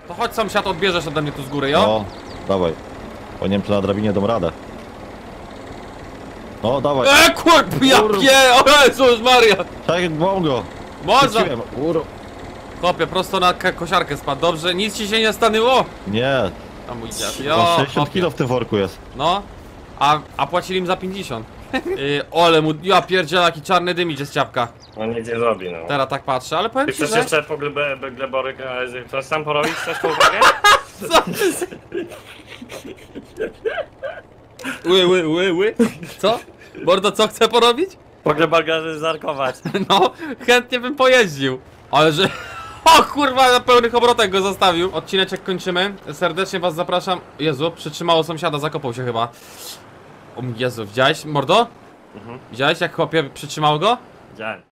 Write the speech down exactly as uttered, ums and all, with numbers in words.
To chodź sąsiad, odbierzesz ode mnie tu z góry, jo? No, dawaj. Bo nie wiem, czy na drabinie dam radę. No, dawaj. E, kurb, ja pie, o Jezus Maria! Tak, mam go. Można! Chwyciłem. Uro. Chłopie, prosto na ko- kosiarkę spadł, dobrze? Nic ci się nie stanęło? Nie. A mój dziad, No, jo, sześćdziesiąt chłopie. kilo w tym worku jest. No, a, a płacili im za pięćdziesiąt. Yy, ole mu, ja pierdzielę, jaki czarny dym idzie z ciapka. On nic nie robi, no. Teraz tak patrzę, ale powiem Ty ci, chcesz że... jeszcze po glebe, gleboryk, chcesz sam porobić? Chcesz po uwagę? Co? Ły, ły, ły, ły. Co? Mordo, co chce porobić? Po gleborgarze zarkować. No, chętnie bym pojeździł. Ale że... O kurwa, na pełnych obrotach go zostawił. Odcineczek kończymy. Serdecznie was zapraszam. Jezu, przytrzymało sąsiada, zakopał się chyba. O Jezu, widziałeś, mordo? Mhm. Widziałeś, jak chłopie przytrzymało go? Widziałem.